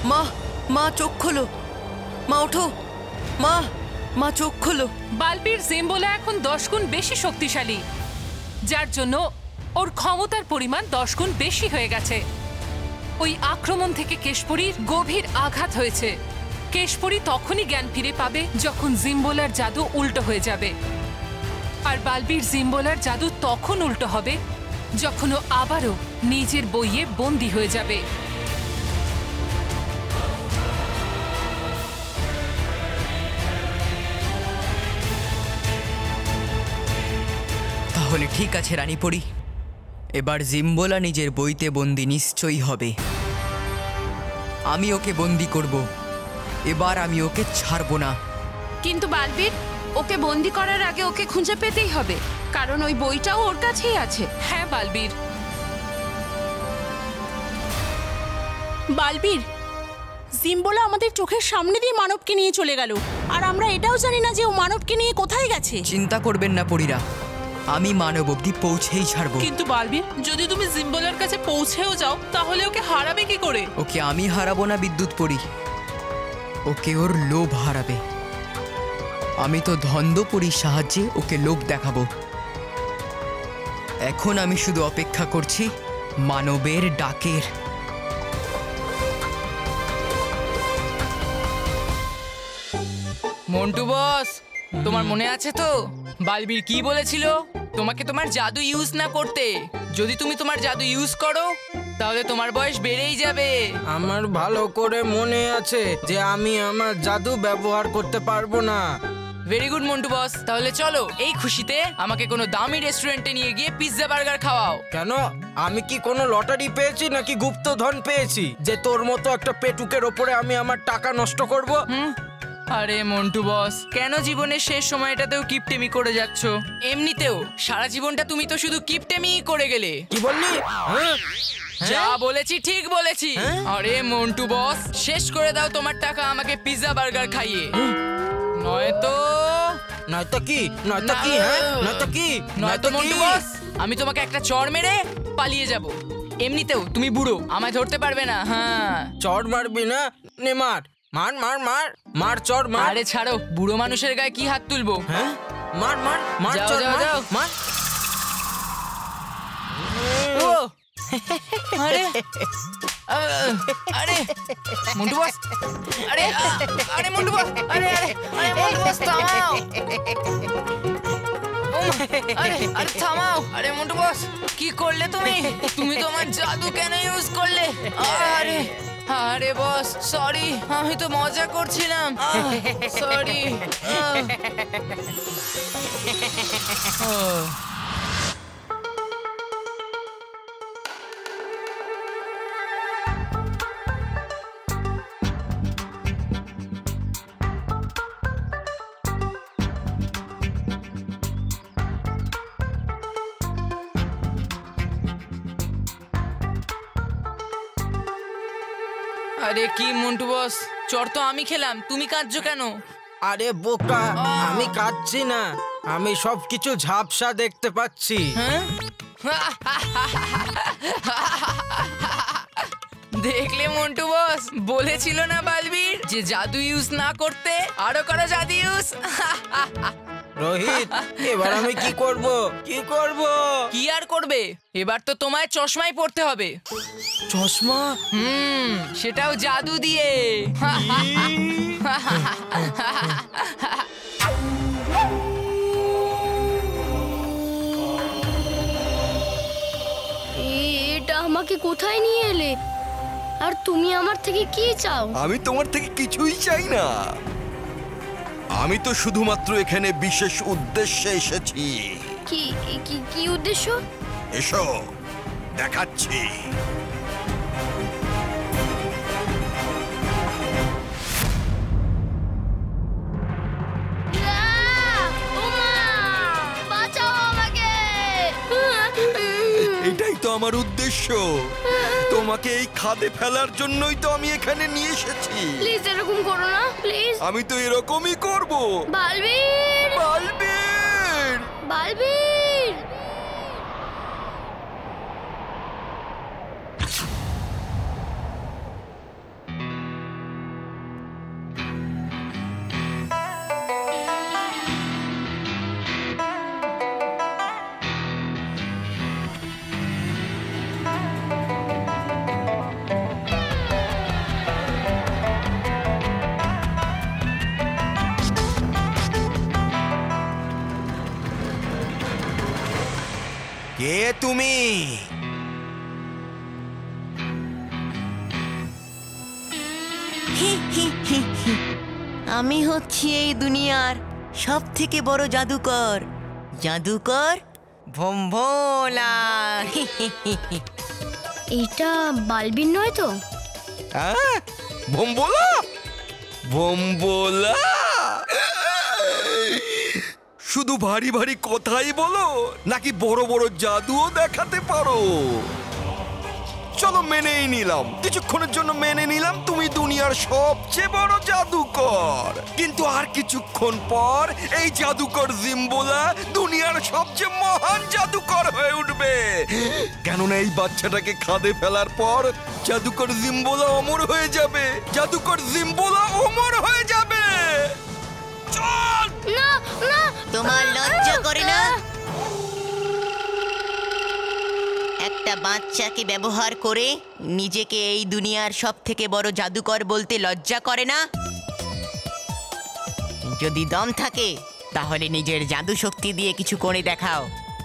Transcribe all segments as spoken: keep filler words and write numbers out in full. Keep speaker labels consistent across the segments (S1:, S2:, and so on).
S1: মা মা চোখ খোলো, মা ওঠো, মা মা চোখ খোলো।
S2: বালবীর জিম্বোলা এখন দশ গুণ বেশি শক্তিশালী, যার জন্য ওর ক্ষমতার পরিমাণ দশ গুণ বেশি হয়ে গেছে। ওই আক্রমণ থেকে কেশপুরীর গভীর আঘাত হয়েছে। কেশপুরী তখনই জ্ঞান ফিরে পাবে যখন জিম্বোলার জাদু উল্টো হয়ে যাবে, আর বালবীর জিম্বোলার জাদু তখন উল্টো হবে যখন ও আবারও নিজের বইয়ে বন্দী হয়ে যাবে।
S3: তাহলে ঠিক আছে রানীপরি, এবার জিম্বোলা নিজের বইতে বন্দি নিশ্চয়ই হবে। আমি ওকে বন্দি করব, এবার আমি ওকে ছাড়বো না।
S4: কিন্তু বালবীর, ওকে বন্দি করার আগে ওকে খুঁজে পেতেই হবে, কারণ ওই বইটাও ওর কাছেই আছে।
S2: হ্যাঁ বালবীর।
S5: বালবীর, জিম্বোলা আমাদের চোখের সামনে দিয়ে মানবকে নিয়ে চলে গেল, আর আমরা এটাও জানি না যে ও মানবকে নিয়ে কোথায় গেছে।
S3: চিন্তা করবেন না পরীরা, আমি মানব অবধি পৌঁছেই ছাড়বো।
S6: কিন্তু বালবীর, যদি তুমি জিম্বোলার কাছে পৌঁছেও যাও তাহলে ওকে হারাবে কি করে?
S3: ওকে আমি হারাবো না বিদ্যুৎ পরী, ওকে ওর লোভ হারাবে। আমি তো ধন্দপরীর সাহায্যে ওকে লোভ দেখাবো। এখন আমি শুধু অপেক্ষা করছি মানবের ডাকের।
S7: মন্টু বস, তোমার মনে আছে তো বালবীর কি বলেছিল? তোমাকে তোমার জাদু ইউজ না করতে। যদি তুমি তোমার জাদু ইউজ করো তাহলে তোমার বয়স বেড়েই যাবে।
S8: আমার ভালো করে মনে আছে যে আমি আমার জাদু ব্যবহার করতে পারবো না।
S7: ভেরি গুড মন্টু বস, তাহলে চলো এই খুশিতে আমাকে কোনো দামি রেস্টুরেন্টে নিয়ে গিয়ে পিৎজা বার্গার খাওয়াও।
S8: কেন? আমি কি কোনো লটারি পেয়েছি নাকি গুপ্তধন পেয়েছি যে তোর মতো একটা পেটুকের ওপরে আমি আমার টাকা নষ্ট করব?
S7: হুম, আরে মন্টু বস, কেন জীবনের শেষ সময়টাতেও কিপটেমি করে যাচ্ছ? এমনিতেও সারা জীবনটা তুমি তো শুধু কিপটেমি করে গেলে।
S8: কি বললি? হ্যাঁ,
S7: যা বলেছি ঠিক বলেছি। আরে মন্টু বস, শেষ করে দাও তোমার টাকা আমাকে পিৎজা বার্গার খাইয়ে, নয়তো
S8: নয়তো কি? নয়তো কি? হ্যাঁ, নয়তো কি?
S7: নয়তো মন্টু বস, আমি তোমাকে একটা চড় মেরে পালিয়ে যাব। এমনিতেও তুমি বুড়ো, আমায় ধরতে পারবে না। হ্যাঁ,
S8: চড় মারবি না? নে মার মার মার মার মার চড় মার।
S7: আরে ছাড়ো, বুড়ো মানুষের গায়ে কি হাত তুলবো?
S8: হ্যাঁ, মার মার মার
S7: যাও,
S8: চড়
S7: যাও,
S8: মার
S7: যাও।
S8: মার।
S7: ও আরে আহ, আরে মন্টু বস, আরে আহ, আরে মন্টু বস, আরে আরে আরে মন্টু বস থামাও। ও মা, আরে আরে থামাও। আরে মন্টু বস, কি করলে তুমি? তুমি তোমার জাদু কেন ইউজ করলে? আরে আরে বস, সরি, আমি তো মজা করছিলাম। সরি। আরে কি মন্টু বস, চর তো আমি খেলাম, তুমি কাঁদছো কেন?
S8: আরে বোকা, আমি কাঁদছি না, আমি সবকিছু ঝাপসা দেখতে পাচ্ছি।
S7: হ্যাঁ, দেখলে মন্টু বস, বলেছিল না বালবীর যে জাদু ইউজ না করতে, আরো করো জাদু ইউজ।
S8: রোহিত, এবার আমি কি করব? কি করব?
S7: কি আর করবে, এবার তো তোমায় চশমাই পড়তে হবে।
S8: চশমা?
S7: হুম, সেটাও জাদু দিয়ে।
S9: এটা আমাকে কোথায় নিয়ে এলে? আর তুমি আমার থেকে কি চাও?
S10: আমি তোমার থেকে কিছুই চাই না, আমি তো শুধুমাত্র এখানে বিশেষ উদ্দেশ্যে এসেছি।
S9: কি কি কি উদ্দেশ্য?
S10: এসো দেখাচ্ছি। এটাই তো আমার উদ্দেশ্য, তোমাকে এই খাদে ফেলার জন্যই তো আমি এখানে নিয়ে এসেছি।
S9: প্লিজ এরকম করো না, প্লিজ।
S10: আমি তো এরকমই করব।
S9: বালবীর,
S10: বালবীর,
S9: বালবীর।
S10: কে তুমি?
S1: আমি হচ্ছি এই দুনিয়ার সব থেকে বড় জাদুকর, জাদুকর ভোম্বোলা।
S9: এইটা বালবীর নয় তো?
S10: হ্যাঁ, ভোম্বোলা ভোম্বোলা শুধু ভারী ভারী কথাই বলো নাকি বড় বড় জাদুও দেখাতে পারো? চলো মেনেই নিলাম, কিছুক্ষণের জন্য মেনে নিলাম তুমি দুনিয়ার সবচেয়ে বড় জাদুকর, কিন্তু আর কিছুক্ষণ পর এই জাদুকর জিম্বোলা দুনিয়ার সবচেয়ে মহান জাদুকর হয়ে উঠবে। কেননা এই বাচ্চাটাকে খাদে ফেলার পর জাদুকর জিম্বোলা অমর হয়ে যাবে, জাদুকর জিম্বোলা অমর হয়ে যাবে। চল!
S9: না না,
S1: তোমার লজ্জা করে না? একটা বাচ্চাকে ব্যবহার করে নিজেকে এই দুনিয়ার সব থেকে বড় জাদুকর বলতে লজ্জা করে না? যদি দম থাকে তাহলে নিজের জাদু শক্তি দিয়ে কিছু করে দেখাও।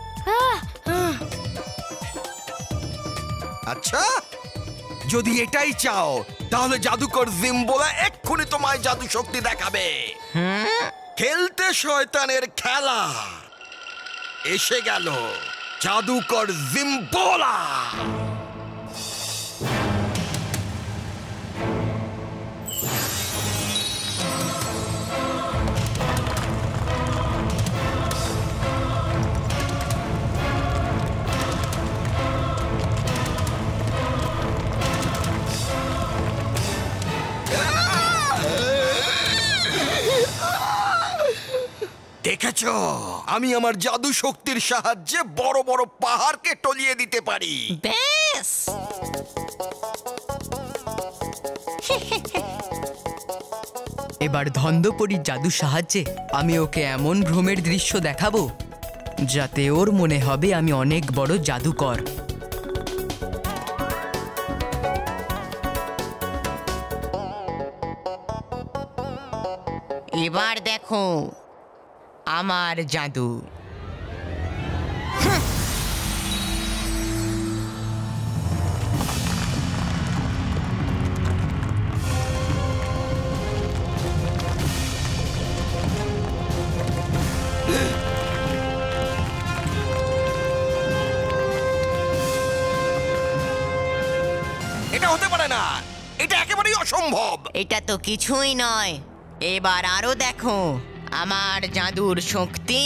S10: আচ্ছা, যদি এটাই চাও তাহলে জাদুকর জিম্বোলা এক্ষুনি তোমায় জাদু শক্তি দেখাবে। খেলতে শয়তানের খেলা এসে গেল, জাদুকর জিম্বোলা। দেখেছো, আমি আমার জাদু শক্তির সাহায্যে বড় বড় পাহাড়কে টলিয়ে দিতে পারি।
S1: ব্যাস,
S3: এবার ধন্দপরির জাদুর সাহায্যে আমি ওকে এমন ভ্রমের দৃশ্য দেখাবো যাতে ওর মনে হবে আমি অনেক বড় জাদুকর।
S1: এবার দেখো আমার জাদু।
S10: এটা হতে পারে না, এটা একেবারেই অসম্ভব।
S1: এটা তো কিছুই নয়, এবার আরো দেখো আমার জাদুর শক্তি।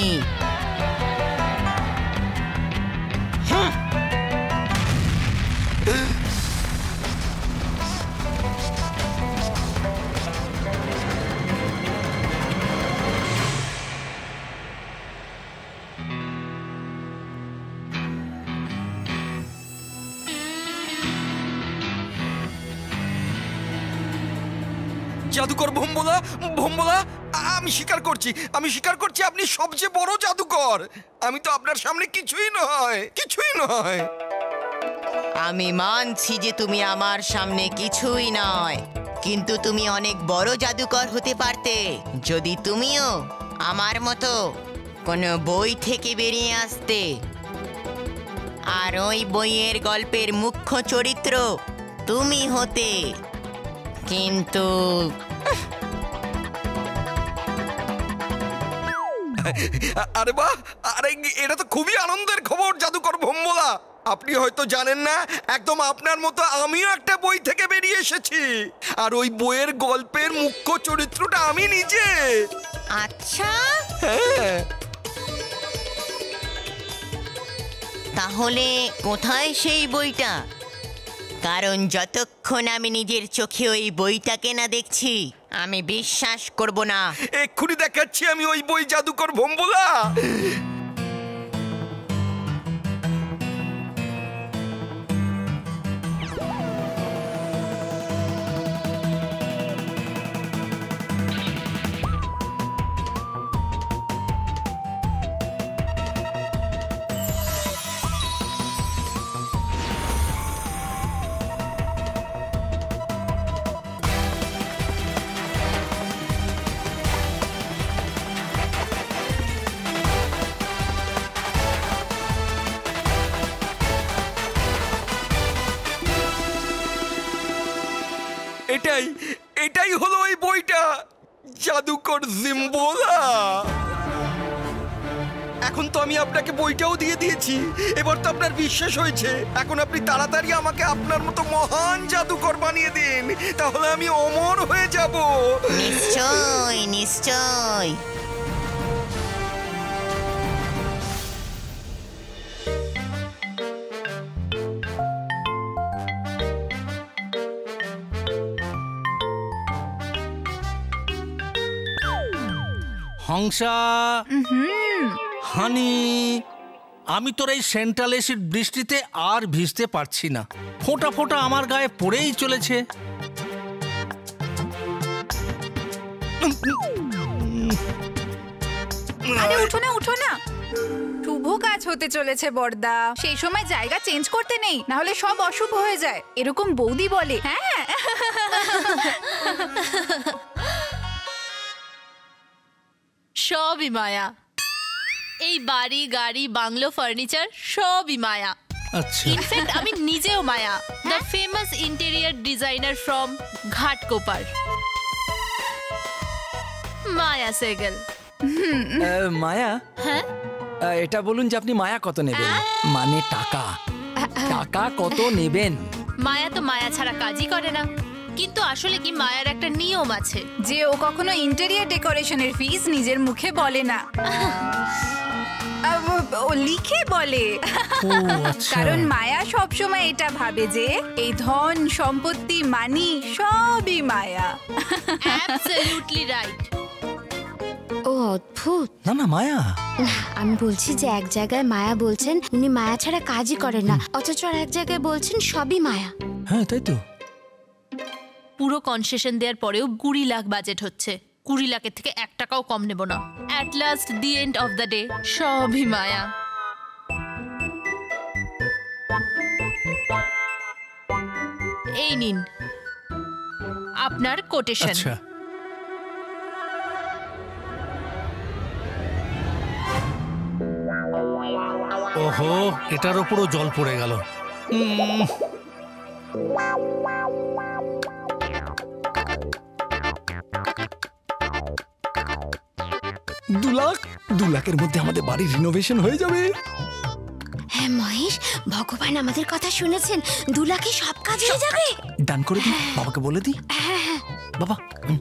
S10: জাদুকর ভোম্বোলা, ভোম্বোলা, আমি স্বীকার করছি, আমি স্বীকার করছি আপনি সবচেয়ে বড় জাদুকর। আমি তো আপনার সামনে কিছুই নয়, কিছুই নয়।
S1: আমি মানছি যে তুমি আমার সামনে কিছুই নয়, কিন্তু তুমি অনেক বড় জাদুকর হতে পারতে যদি তুমিও আমার মতো কোনো বই থেকে বেরিয়ে আসতে, আর ওই বইয়ের গল্পের মুখ্য চরিত্র তুমি হতে। কিন্তু
S10: আরে বাহ, আরে এটা তো খুবই আনন্দের খবর জাদুকর ভোম্বোলা। আপনি হয়তো জানেন না, একদম আপনার মতো আমিও একটা বই থেকে বেরিয়ে এসেছি, আর ওই বইয়ের গল্পের মুখ্য চরিত্রটা আমি নিজে।
S1: আচ্ছা,
S10: হ্যাঁ।
S1: তাহলে কোথায় সেই বইটা? কারণ যতক্ষণ আমি নিজের চোখে ওই বইটাকে না দেখছি আমি বিশ্বাস করব না।
S10: এক্ষুনি দেখাচ্ছি আমি ওই বই জাদুকর ভোম্বোলা। এটাই এটাই হলো ওই বইটা, জাদুকর জিম্বোলা। এখন তো আমি আপনাকে বইটাও দিয়ে দিয়েছি, এবার তো আপনার বিশ্বাস হয়েছে। এখন আপনি তাড়াতাড়ি আমাকে আপনার মতো মহান জাদুকর বানিয়ে দিন, তাহলে আমি অমর হয়ে যাব।
S1: নিশ্চয় নিশ্চয়।
S11: হংসা, হানি, আমি তোর এই সেন্ট্রাল এসিড বৃষ্টিতে আর ভিজতে পারছি না। ফোঁটা ফোঁটা আমার গায়ে পড়েই চলেছে।
S12: আরে উঠো না উঠো না, শুভ কাজ হতে চলেছে বর্দা, সেই সময় জায়গা চেঞ্জ করতে নেই, না হলে সব অশুভ হয়ে যায়, এরকম বৌদি বলে। হ্যাঁ
S13: সবই মায়া, এই বাড়ি গাড়ি বাংলো ফার্নিচার সবই মায়া।
S11: আচ্ছা,
S13: ইনফ্যাক্ট আমি নিজেও Maya, the famous interior designer from Ghatkopar, Maya Sehgal.
S14: Maya,
S13: হ্যাঁ
S14: এটা বলুন যে আপনি মায়া কত নেবেন, মানে টাকা টাকা কত নেবেন?
S13: মায়া তো মায়া ছাড়া কাজই করে না, কিন্তু আসলে কি মায়ার একটা নিয়ম আছে
S12: যে ও কখনো ইন্টেরিয়র ডেকোরেশনের ফিস নিজের মুখে বলে না, ও লিখে বলে। কারণ মায়া সবসময় এটা ভাবে যে এই ধন সম্পত্তি মানি সবই মায়া।
S13: Absolutely right.
S15: ও অদ্ভুত।
S14: না না মায়া,
S15: আমি বলছি যে এক জায়গায় মায়া বলছেন উনি মায়া ছাড়া কাজই করেন না, অথচ আর এক জায়গায় বলছেন সবই মায়া।
S14: হ্যাঁ তাই তো।
S13: পুরো কনসেশন দেওয়ার পরেও কুড়ি লাখ বাজেট হচ্ছে, কুড়ি লাখের থেকে এক টাকাও কম নেব না। At last the end of the day সবই মায়া। এই নিন আপনার কোটেশন।
S11: আচ্ছা, ওহো, এটার উপরও জল পড়ে গেল।
S14: দু লাখ দু লাখের মধ্যে আমাদের বাড়ির রিনোভেশন হয়ে যাবে।
S15: হ্যাঁ মহেশ, ভগবান আমাদের কথা শুনেছেন, দু লাখে সব কাজ হয়ে যাবে।
S14: ডান করে দিই, বাবাকে বলে দিই।
S15: হ্যাঁ হ্যাঁ
S14: বাবা।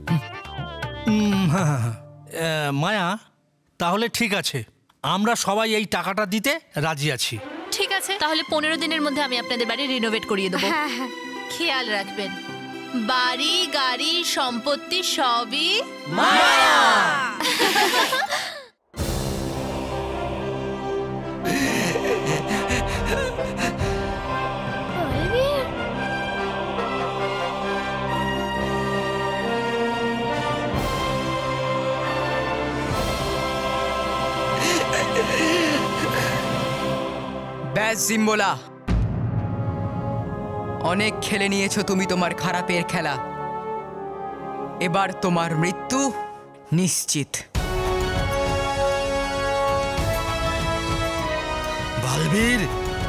S11: মায়া, তাহলে ঠিক আছে, আমরা সবাই এই টাকাটা দিতে রাজি আছি।
S13: ঠিক আছে, তাহলে পনেরো দিনের মধ্যে আমি আপনাদের বাড়ি রিনোভেট করিয়ে দেবো।
S15: হ্যাঁ হ্যাঁ
S13: খেয়াল রাখবেন, বাড়ি গাড়ি সম্পত্তি সবই
S7: মায়া।
S3: ব্যাস জিম্বোলা, অনেক খেলে নিয়েছো তুমি তোমার খারাপের খেলা, এবার তোমার মৃত্যু নিশ্চিত।
S10: বালবীর,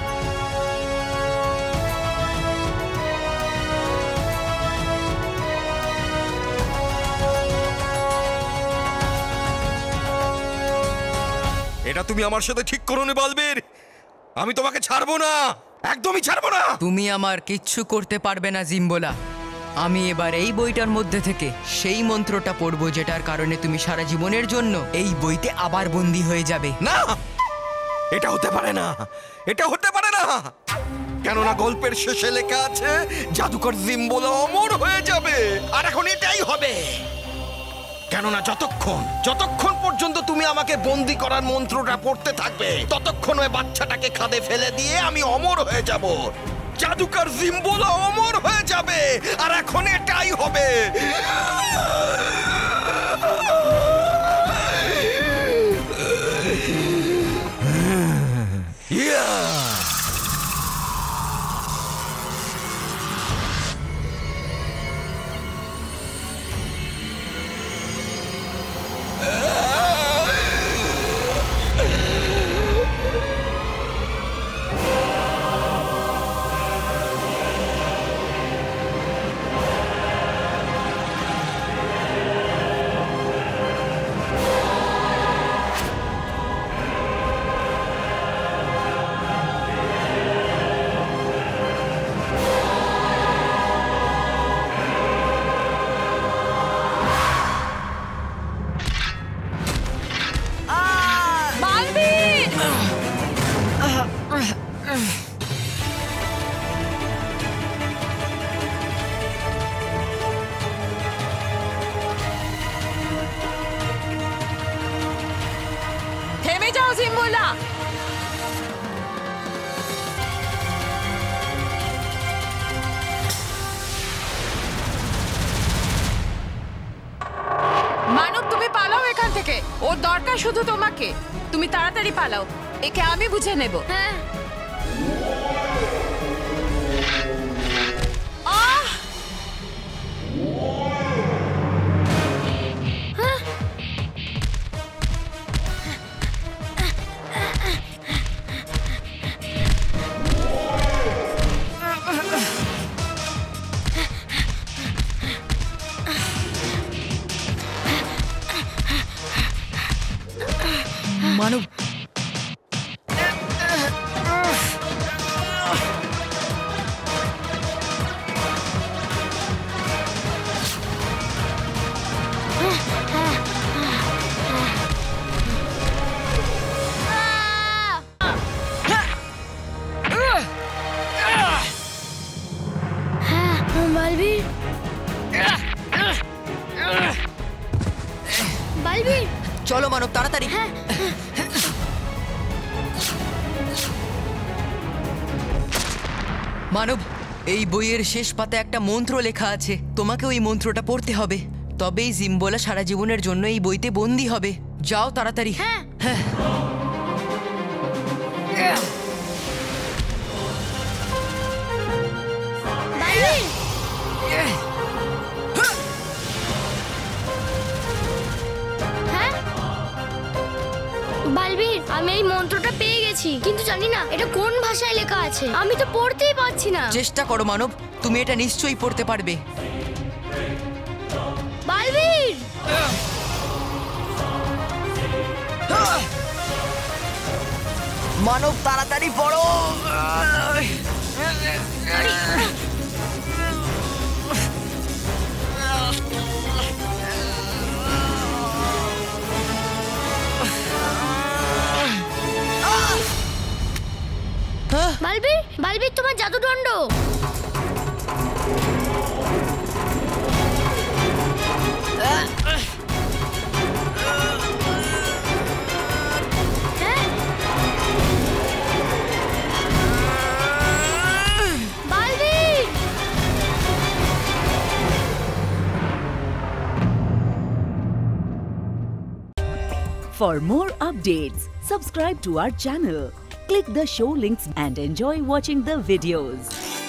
S10: এটা তুমি আমার সাথে ঠিক করো নি বালবীর, আমি তোমাকে ছাড়বো না, একদমই ছাড়বো না।
S3: তুমি আমার কিচ্ছু করতে পারবে না জিম্বোলা। আমি এবার এই বইটার মধ্যে থেকে সেই মন্ত্রটা পড়বো যেটার কারণে তুমি সারা জীবনের জন্য এই বইতে আবার বন্দী হয়ে যাবে।
S10: না, এটা হতে পারে না, এটা হতে পারে না, কেননা গল্পের শেষে লেখা আছে জাদুকর জিম্বোলা অমর হয়ে যাবে, আর এখন এটাই হবে। কেননা যতক্ষণ যতক্ষণ পর্যন্ত তুমি আমাকে বন্দি করার মন্ত্রটা পড়তে থাকবে, ততক্ষণ ওই বাচ্চাটাকে খাদে ফেলে দিয়ে আমি অমর হয়ে যাব, জাদুকর জিম্বোলা অমর হয়ে যাবে, আর এখন এটাই হবে।
S4: থেমে যাও জিম্বোলা। মানব, তুমি পালাও এখান থেকে। ওর দরকার শুধু তোমাকে। তুমি তাড়াতাড়ি পালাও, একে আমি বুঝে নেব।
S9: হ্যাঁ।
S4: আহ!
S3: মানব,
S9: বালবীর, বালবীর,
S3: চলো মানব, তাড়াতাড়ি। মানব, এই বইয়ের শেষ পাতায় একটা মন্ত্র লেখা আছে। তোমাকে ওই মন্ত্রটা পড়তে হবে, তবেই জিম্বোলা সারা জীবনের জন্য এই বইতে বন্দী হবে। যাও তাড়াতাড়ি। হ্যাঁ।
S9: বালবীর, আমি এই মন্ত্রটা পেয়ে গেছি, কিন্তু জানি না এটা কোন ভাষায় লেখা আছে। আমি তো পড়তেই পারছি না।
S3: চেষ্টা করো মানব, তুমি এটা নিশ্চয়ই পড়তে পারবে।
S9: বালবীর,
S3: মানব তাড়াতাড়ি পড়ো।
S9: বালবীর, বালবীর, তোমার জাদুদণ্ড।
S16: For more updates, subscribe to our channel, click the show links and enjoy watching the videos.